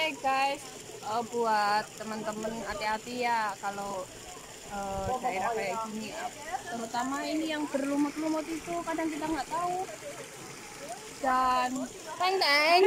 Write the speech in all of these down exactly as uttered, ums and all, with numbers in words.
Oke guys, uh, buat teman-teman hati-hati ya kalau uh, daerah kayak gini, terutama ini yang berlumut-lumut itu kadang kita nggak tahu. Dan teng teng,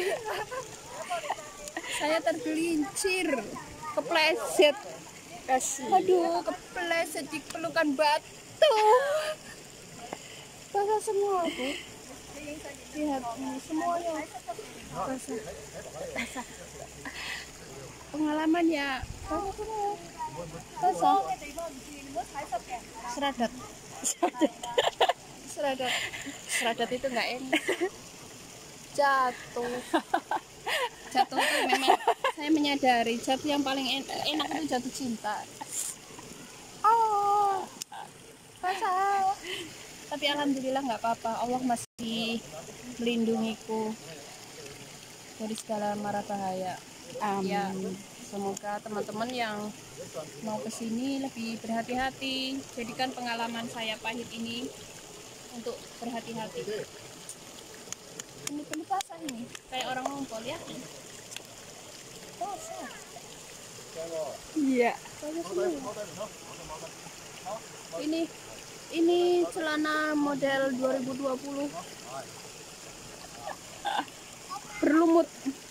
saya tergelincir, kepleset. Aduh, kepleset di pelukan batu. Basah semua aku. Lihat ini semuanya basah. Basah. Pengalaman ya basah semua. Basah. Seradat. Seradat. Seradat. Seradat itu nggak enak. Jatuh. Jatuh itu memang saya menyadari jatuh yang paling enak itu jatuh cinta. Oh. Basah. Tapi alhamdulillah nggak apa-apa, Allah masih melindungiku dari segala mara bahaya. Amin. Ya, semoga teman-teman yang mau kesini lebih berhati-hati, jadikan pengalaman saya pahit ini untuk berhati-hati. Ini penuh basah ini, kayak orang ngumpul ya. Basah. Iya. Ini Ini celana model dua ribu dua puluh berlumut.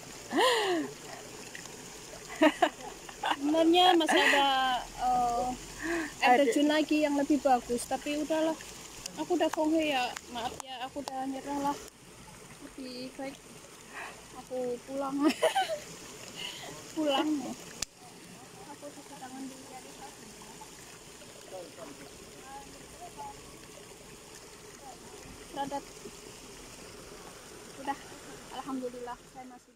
Sebenarnya masih ada uh, air terjun lagi yang lebih bagus, tapi udahlah, aku udah fonghe ya, maaf ya, aku udah nyerah lah, lebih baik aku pulang. Pulang aku cuci tangan dulu ya. Seradat. Udah, alhamdulillah saya masih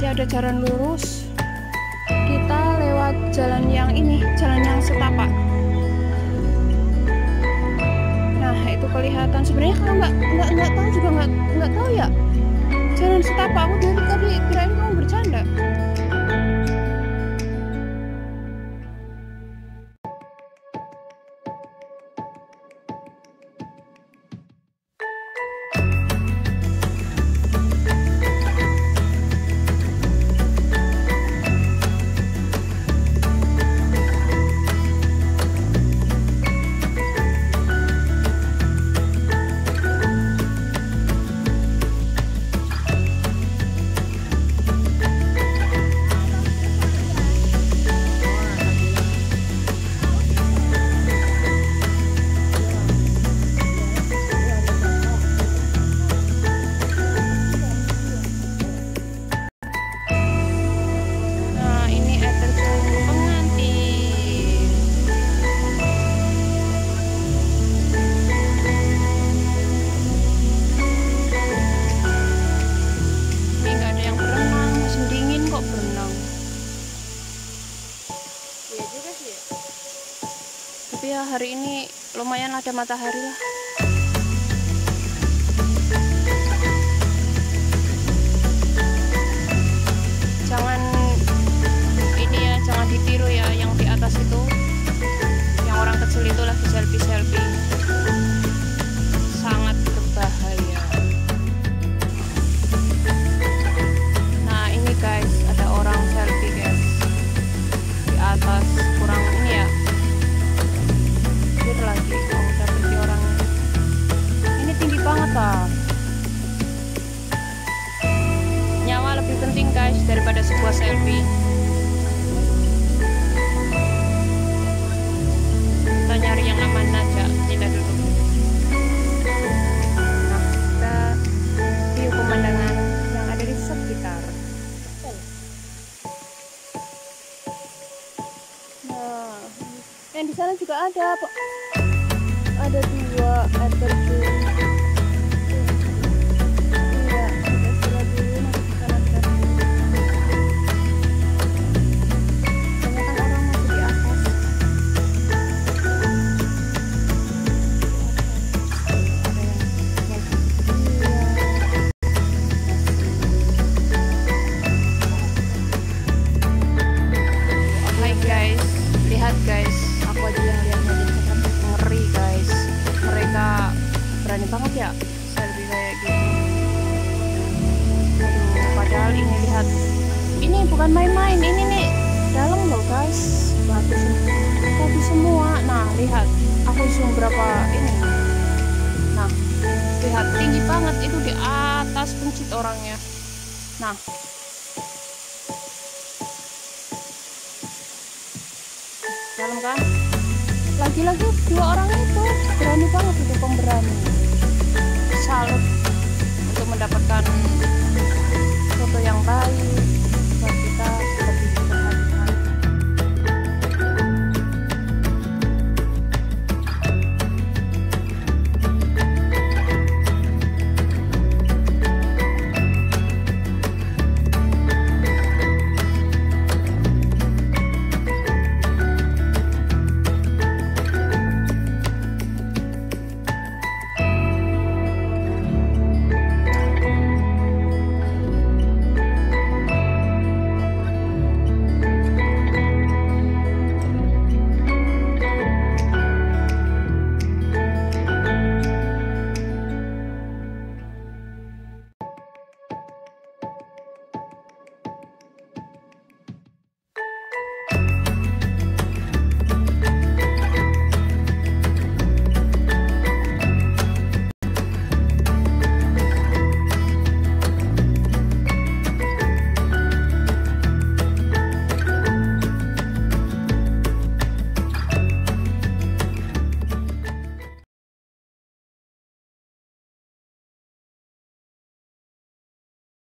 ada jalan lurus. Kita lewat jalan yang ini, jalan yang setapak. Nah, itu kelihatan. Sebenarnya kalau nggak nggak nggak tahu juga nggak nggak tahu ya. Jalan setapak, aku dari tadi kirain kamu bercanda. Tapi ya hari ini lumayan ada matahari lah. Jangan ini ya, jangan ditiru ya yang di atas itu. Yang orang kecil itu lagi selfie-selfie. Sangat berbahaya. Nah, ini guys, ada orang selfie guys. Di atas kurang ini ya. Lagi oh, udah pergi orangnya. Ini tinggi banget ah. Nyawa lebih penting guys daripada sebuah selfie. Kita nyari yang aman aja, kita duduk. Nah, kita view pemandangan yang ada di sekitar. Nah, yang di sana juga ada Pak. Ada dua air terjun. Iya, kita sebelah dulu nanti kita lihat. Banyak orang masih di atas. Ada yang Hai guys, lihat guys, aku aja yang lihat aja ngeri guys. Mereka berani banget ya selfie kayak gitu. Aduh, padahal ini lihat, ini bukan main-main, ini nih dalam loh guys, batu semua, batu semua. Nah lihat, aku zoom berapa ini. Nah lihat, tinggi banget itu di atas pencit orangnya. Nah dalam kan, lagi-lagi dua orang itu berani banget itu pembawa.